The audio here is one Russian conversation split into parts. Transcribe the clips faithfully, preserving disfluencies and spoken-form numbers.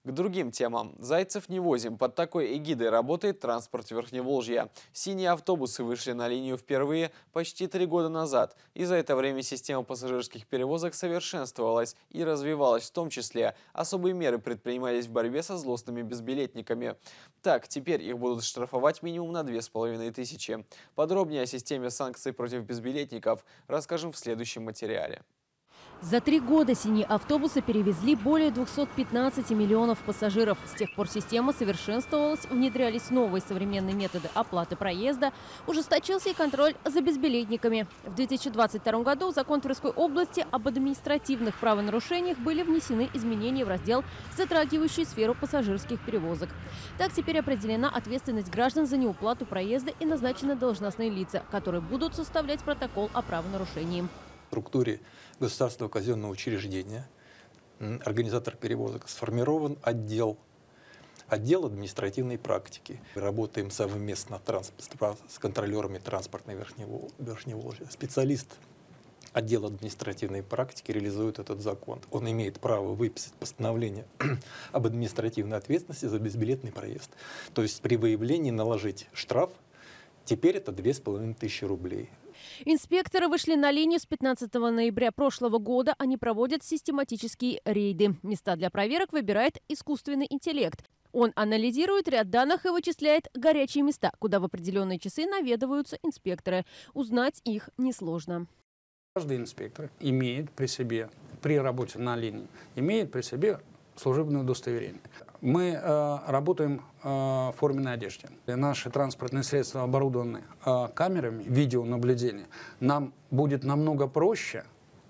К другим темам. Зайцев не возим. Под такой эгидой работает транспорт Верхневолжья. Синие автобусы вышли на линию впервые почти три года назад. И за это время система пассажирских перевозок совершенствовалась и развивалась в том числе. Особые меры предпринимались в борьбе со злостными безбилетниками. Так, теперь их будут штрафовать минимум на две с половиной тысячи. Подробнее о системе санкций против безбилетников расскажем в следующем материале. За три года синие автобусы перевезли более двухсот пятнадцати миллионов пассажиров. С тех пор система совершенствовалась, внедрялись новые современные методы оплаты проезда, ужесточился и контроль за безбилетниками. В две тысячи двадцать втором году в закон Тверской области об административных правонарушениях были внесены изменения в раздел, затрагивающий сферу пассажирских перевозок. Так теперь определена ответственность граждан за неуплату проезда и назначены должностные лица, которые будут составлять протокол о правонарушении. В структуре государственного казенного учреждения, организатор перевозок, сформирован отдел, отдел административной практики. Работаем совместно с контролерами транспортной Верхневолжья. Специалист отдела административной практики реализует этот закон. Он имеет право выписать постановление об административной ответственности за безбилетный проезд. То есть при выявлении наложить штраф, теперь это две с половиной тысячи рублей. Инспекторы вышли на линию с пятнадцатого ноября прошлого года. Они проводят систематические рейды. Места для проверок выбирает искусственный интеллект. Он анализирует ряд данных и вычисляет горячие места, куда в определенные часы наведываются инспекторы. Узнать их несложно. Каждый инспектор имеет при себе, при работе на линии, имеет при себе служебное удостоверение. Мы э, работаем э, в форменной одежде. Наши транспортные средства оборудованы э, камерами видеонаблюдения. Нам будет намного проще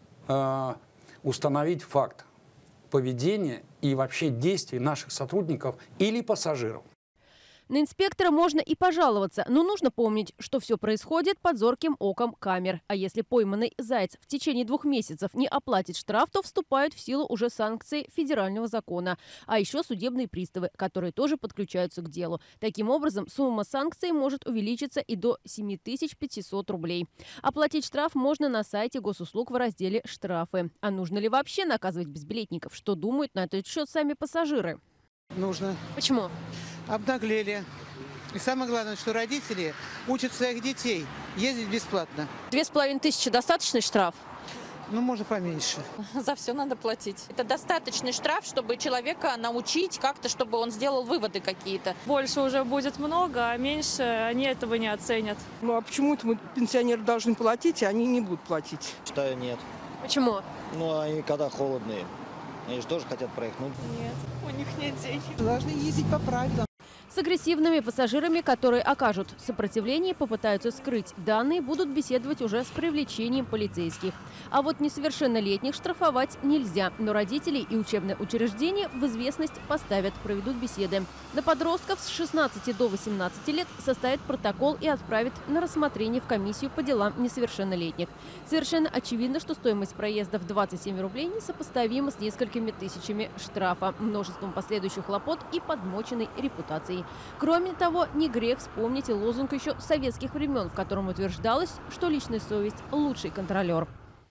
э, установить факт поведения и вообще действий наших сотрудников или пассажиров. На инспектора можно и пожаловаться, но нужно помнить, что все происходит под зорким оком камер. А если пойманный заяц в течение двух месяцев не оплатит штраф, то вступают в силу уже санкции федерального закона. А еще судебные приставы, которые тоже подключаются к делу. Таким образом, сумма санкций может увеличиться и до семи тысяч пятисот рублей. Оплатить штраф можно на сайте госуслуг в разделе «Штрафы». А нужно ли вообще наказывать безбилетников? Что думают на этот счет сами пассажиры? Нужно. Почему? Обнаглели. И самое главное, что родители учат своих детей ездить бесплатно. Две с половиной тысячи – достаточный штраф? Ну, можно поменьше. За все надо платить. Это достаточный штраф, чтобы человека научить как-то, чтобы он сделал выводы какие-то. Больше уже будет много, а меньше они этого не оценят. Ну а почему это мы, пенсионеры, должны платить, а они не будут платить? Считаю, нет. Почему? Ну, они когда холодные. Они же тоже хотят проехать. Ну... Нет, у них нет денег. Должны ездить по правилам. С агрессивными пассажирами, которые окажут сопротивление и попытаются скрыть данные, будут беседовать уже с привлечением полицейских. А вот несовершеннолетних штрафовать нельзя, но родителей и учебные учреждения в известность поставят, проведут беседы. На подростков с шестнадцати до восемнадцати лет составят протокол и отправят на рассмотрение в комиссию по делам несовершеннолетних. Совершенно очевидно, что стоимость проезда в двадцать семь рублей несопоставима с несколькими тысячами штрафа, множеством последующих хлопот и подмоченной репутацией. Кроме того, не грех вспомнить и лозунг еще советских времен, в котором утверждалось, что личная совесть – лучший контролер.